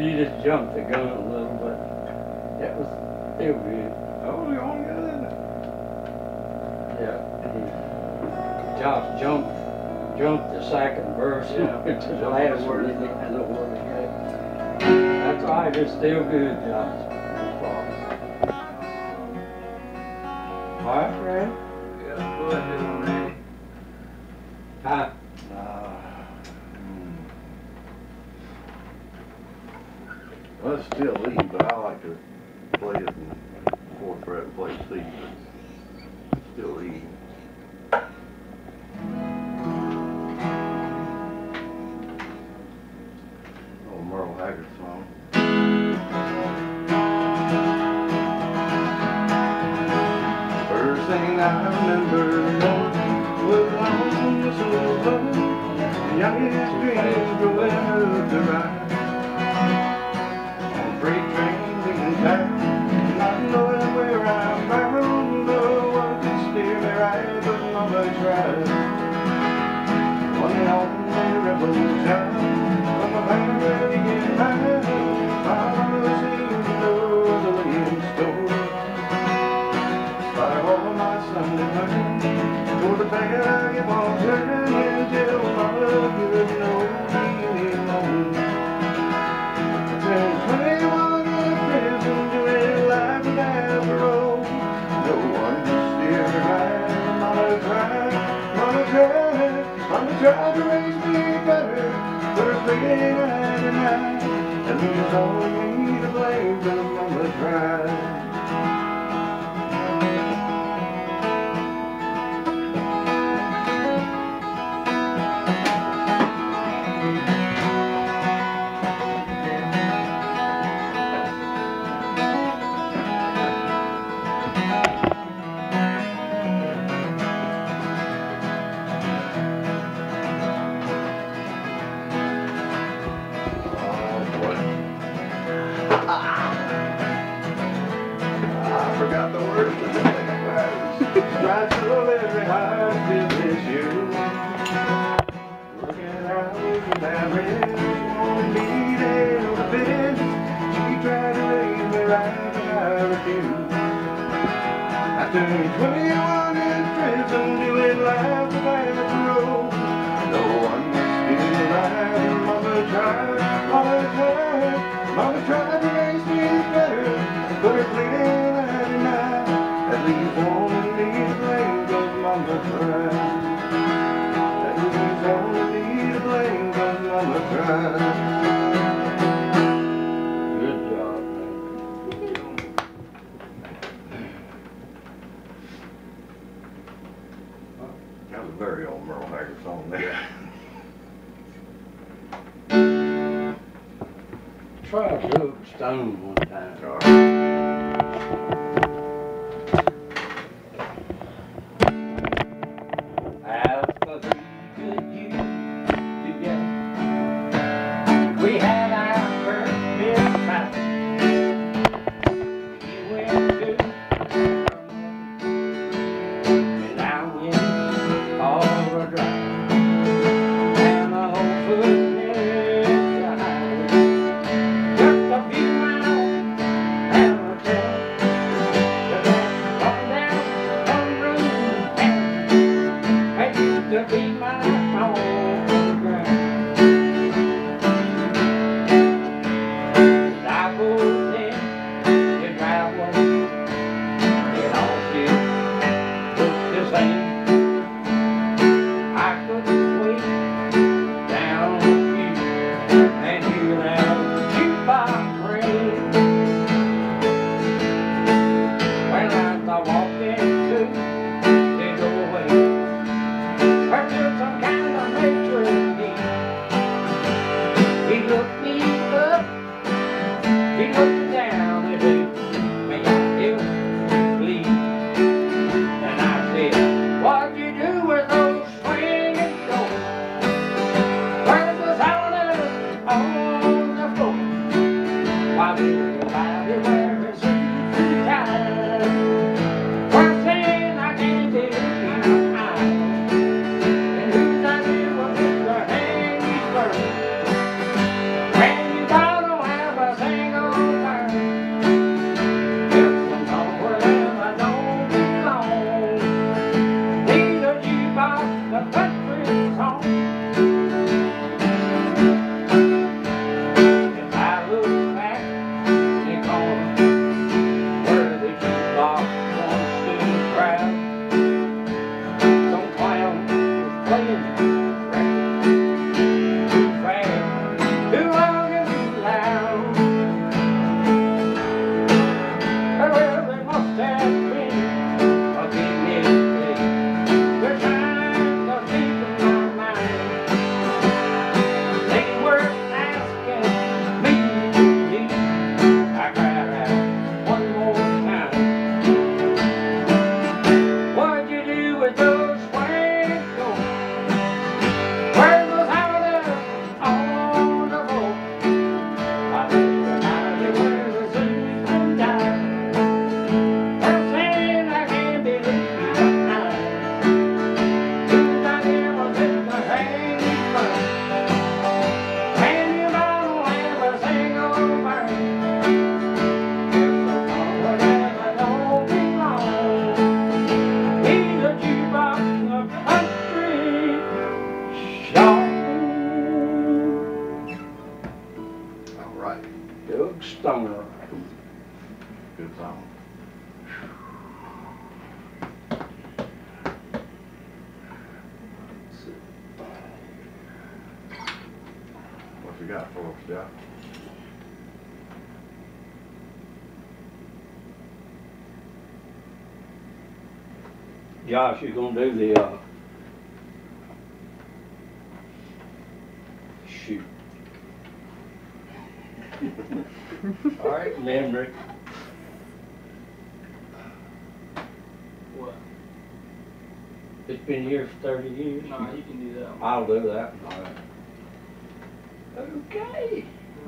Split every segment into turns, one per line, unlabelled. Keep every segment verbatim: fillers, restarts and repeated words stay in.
you just jumped the gun a little, but that was still good.
Oh, you only got in there.
Yeah. He, Josh jumped, jumped the second verse
Yeah.
into the last word. He didn't know what it got. That's all right. It's still good, Josh. No problem. All right, Fred?
Yeah, go ahead on that.
Huh?
Uh, hmm. Well, it's still E, but I like to play it in fourth fret and play C, but it's still E. Oh, Merle Haggard song. First thing I remember was long whistle blowing, the youngest dreams growing up to ride. On freight trains in town, not knowing where I'm bound, no one can steer me right, but Mama tried. One lonely rebel child, from a family in mind, Mama seemed to know the way in store. By all my Sunday morning, for the bad I keep on turning until Mama couldn't know me anymore. I turned twenty-one in prison, doing life without parole. No one could steer me right. Mama tried, Mama tried, Mama tried to raise me better, but her thinking I denied. And there's only me to blame, 'cause Mama tried. I forgot the words to the second verse. Right through every heart business you. Working hours without rest, wanting me down the fence. She tried to raise me right, but I refused. I turned twenty-one in prison, doing life without parole. No one was still alive, and Mama tried, Mama tried, Mama tried to raise me better, but her pleading I denied. At least wanted me to blame, 'cause Mama tried. At least wanted me to blame, 'cause Mama tried.
Good job, man.
That was a very old Merle Haggard song there.
Try Joe Stone one time.
All right.
As for the good you together, we had our first big fight. You went to and I went all a drive, and the whole footsteps to highway, just a few miles and a trail. To be my song for the ground. I go in, you drive one, it all still looks the same. I couldn't wait down with you and hear that jukebox ring. When I walked into the doorway, I feel some kind of hatred deep. He looked me up, he looked down at me. May I help please? And I said, what'd you do with those swinging doors? Where's the sound on the floor? Why did everybody wear their suits and ties? First thing I can tell you, I when you don't have
right.
Doug Stoner.
Good song. What you got for us, Jeff?
Josh, you gonna do the, uh, shoot. All right, memory.
What?
It's been here for thirty years.
No, you can do that one.
I'll do that. All right. Okay.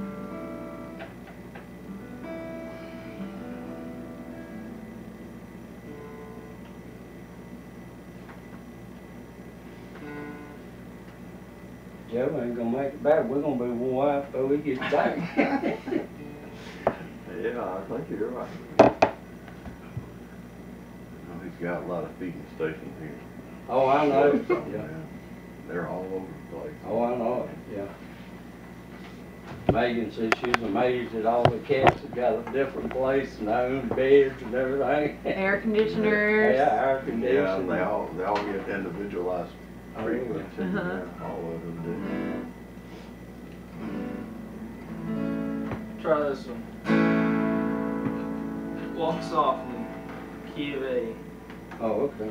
Joe ain't gonna make it back. We're gonna be one wife till he gets back.
Yeah, I think you're right. Well, he's got a lot of feeding stations here.
Oh, I know. Yeah.
They're all over the place.
Oh, I know it, yeah. Megan said she was amazed that all the cats have got a different place and their own beds and everything.
Air conditioners.
Yeah, air
Yeah,
conditioning.
they all, they all get individualized
Oh,
treatment,
yeah.
and,
Uh-huh.
uh, all of them
Try this one. Walk softly, key of A.
Oh, okay.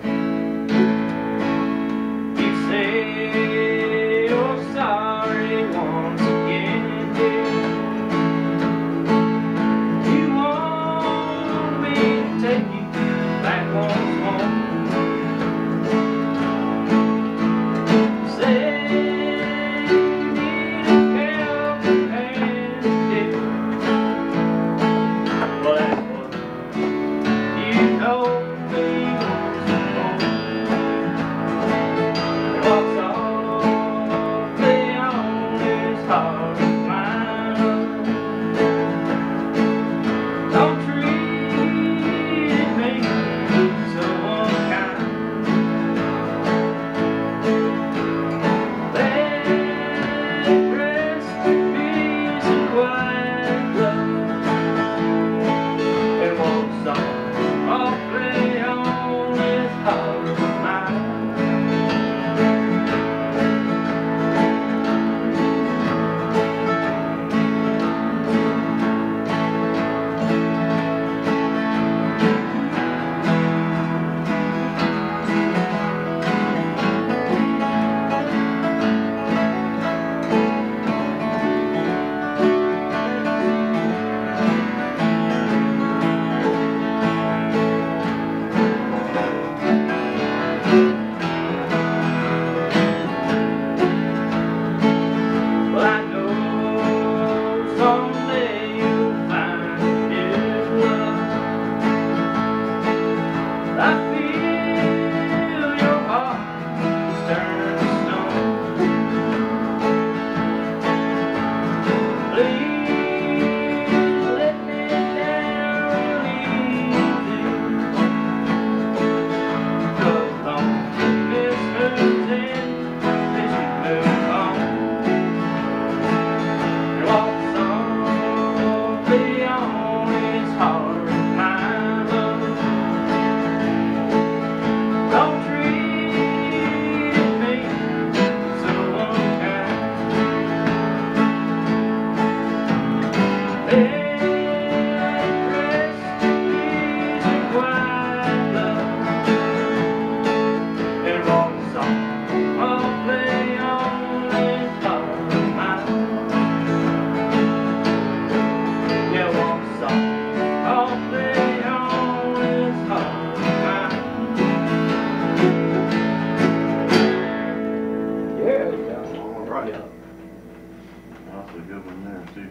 You say you're sorry once again, dear. You want me to take you back once more. Say you need a helping hand, dear. Well, that's what you told me once before. Walk softly on this heart of mine. Don't treat me so unkind. Let rest in peace and quiet love, and walk softly on this heart of mine. Well, I know someday you'll find new love. I feel your heart is turning to stone. Please let me down real easy, 'cause loneliness moves in as you move on. Walk softly on this heart of mine, love. Don't treat me so unkind. Let rest in peace and quiet love, and walk softly on this heart of mine. Yeah, walk softly on this heart of mine.
Yeah, yeah.
All right.
Yeah.
That's a good one there, too.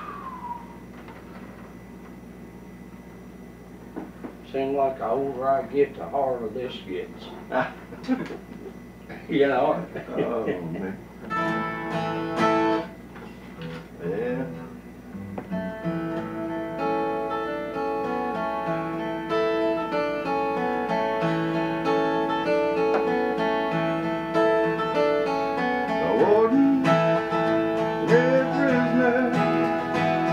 Seems like the older I get, the harder this gets. You know?
Oh, man. Yeah. The warden, every prisoner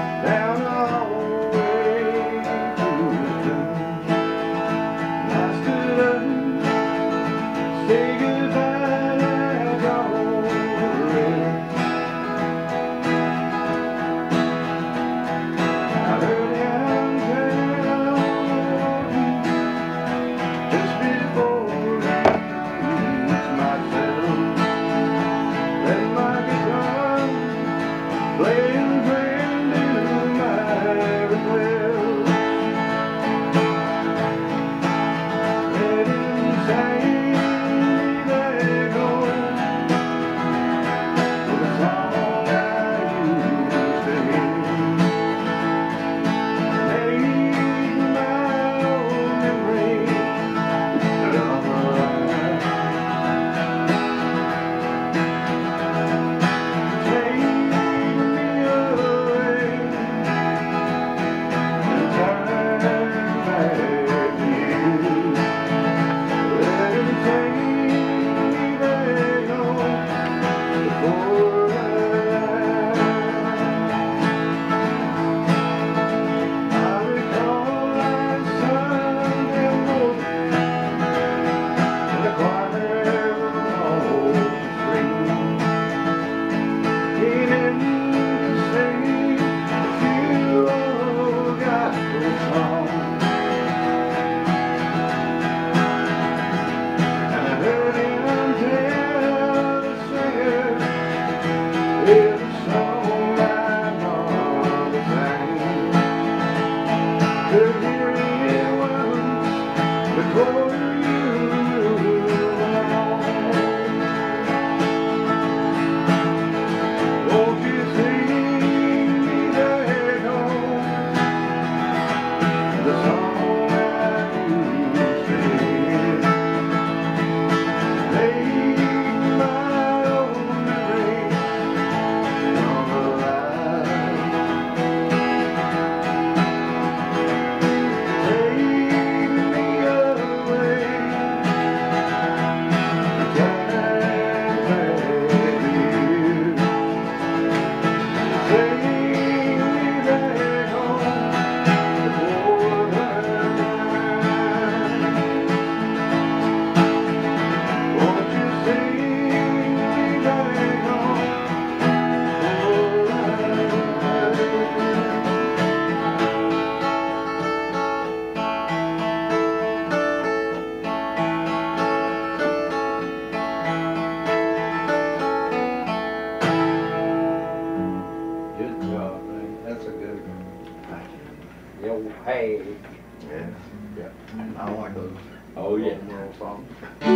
old hay.
Yeah. Yeah. I like those.
Oh yeah.
World songs.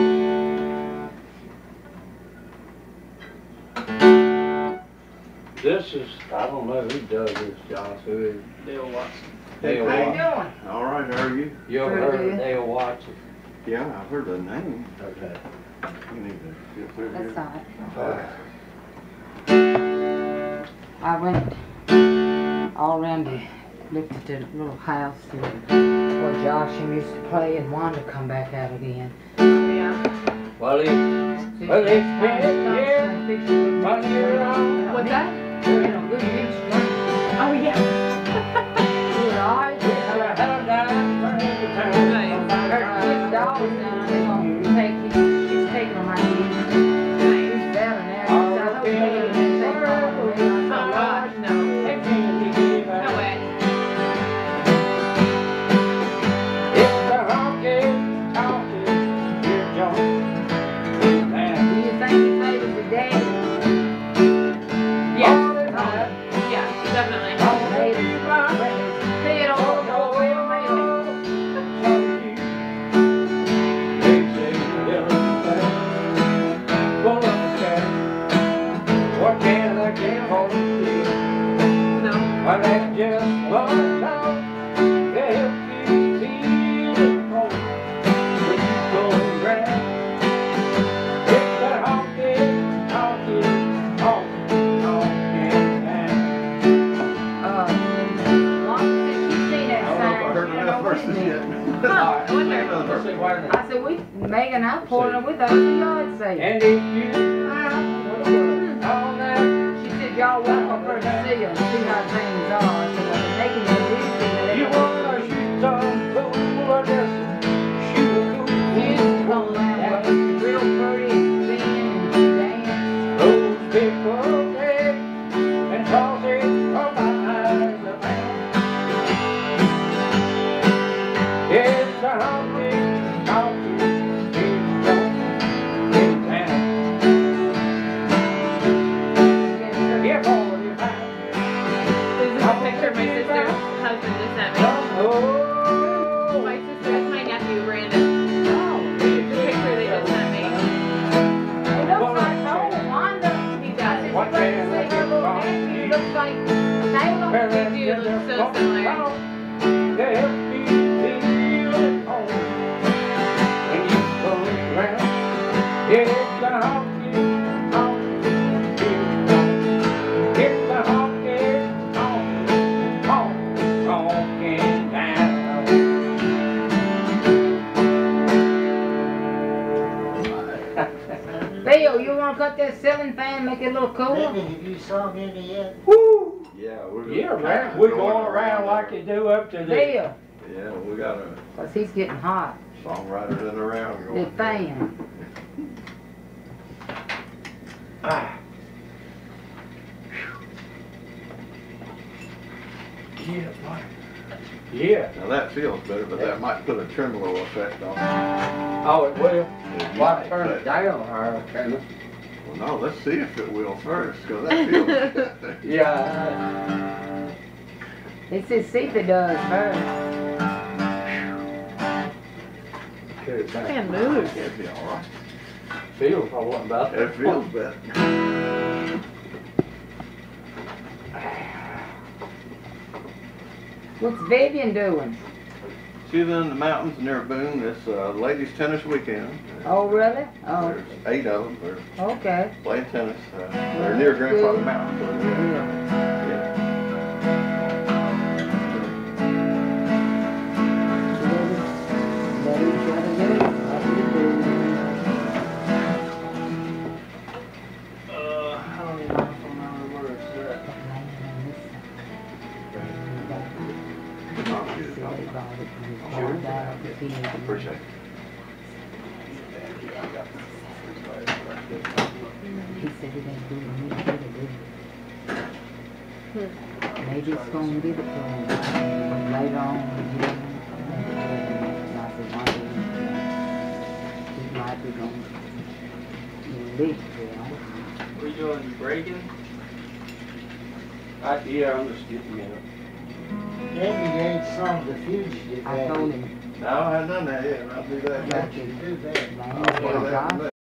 This is, I don't know who does this, Josh, who is
Dale Watson.
Dale
How you
Watson.
doing?
All right, how are you?
You ever
Pretty
heard of
good.
Dale Watson?
Yeah, I've heard the name.
Okay.
You need to get through
That's
here.
all right. I went all around the, looked at the little house that where Josh and used to play and Wanda come back out again.
Yeah.
Well, he, well, it's been, yeah, one year on.
What's that?
You know, good beach drink.
Oh, yeah.
You know, all right. Her kids' dogs down, they're gonna take, she's taking them right here. He's better now. She said, I hope you get him and take them away.
Oh, gosh, no. No way.
It's the honky tonky, dear John.
Do you think he played with the daddy?
Yes.
All the time.
Yeah, definitely.
Maybe. See it all, no, well, maybe.
What can I get hold of you?
No.
Well, that's just one song to help you feel at home when you go around. It's the honky, honky, honky, honky town.
Uh, Mom said she's seen that
I don't know if I
sign.
heard
She don't
enough
know what it
verses
means.
yet.
Huh, I wonder.
Let's see, wait a minute.
I said, we, Megan, I poured it with us, the yard sale.
And if you all that
She said, y'all walk up her to see her and see how things are. I said, well, they're making it easy.
you wanna shoot some cool or just shoot a cool
She's
kid,
come around, she's real pretty and thin and she dances.
those people take and toss it from behind the man. It's a honky, honky, it's don't in town. Get forty-five.
This is a picture my sister's husband just sent me.
Oh,
My sister, that's my nephew, Brandon.
Oh,
The picture they just sent me.
it looks like old Wanda.
He does.
If you look and see her little nephew, it looks like, they look
They do look so similar.
they help you feel at home when you go around. It's the honky, honky, it's the honky, honky, honky, honky town.
Bill, you wanna cut that ceiling fan, make it a little cooler?
Baby, have you sung any yet?
Woo!
Yeah, we're
Yeah, man, we're going around like you do up to the.
Bill,
Yeah, we got a
cause he's getting hot.
songwriters in around
The
going.
fan.
Ah. Yeah, boy. Yeah.
Now that feels better, but that might put a tremolo effect on it.
Oh, it will.
It
Why
might,
turn
but-
it down, or can it?
Well, no, let's see if it will first, because that feels.
Yeah.
He says, see if it does first.
Good thing.
Man, moves.
It'd be all right.
Feels I wasn't about
It feels better.
What's Vivian doing?
She's in the mountains near Boone. It's uh, ladies' tennis weekend.
Oh, really? Oh,
There's eight of them. They're
okay.
playing tennis. Uh, they're near Grandfather Mountain. So they're,
Yeah.
yeah.
Daddy, gotta get it. What do you do?
Uh, I don't even remember where it's at.
Talk to you.
Sure.
Appreciate it.
He said he didn't do it. He did it. Maybe it's gonna give it to him later on. He didn't. And I said, one day he might be gonna leave it to him.
What are you doing? Breaking?
I, yeah, I'm just getting it.
Debbie ain't sung the fugitive.
I told him,
No, I haven't done that yet, and I'll do that
about
next.
to
Do that.
blame
I'll play
him,
that
God.
next.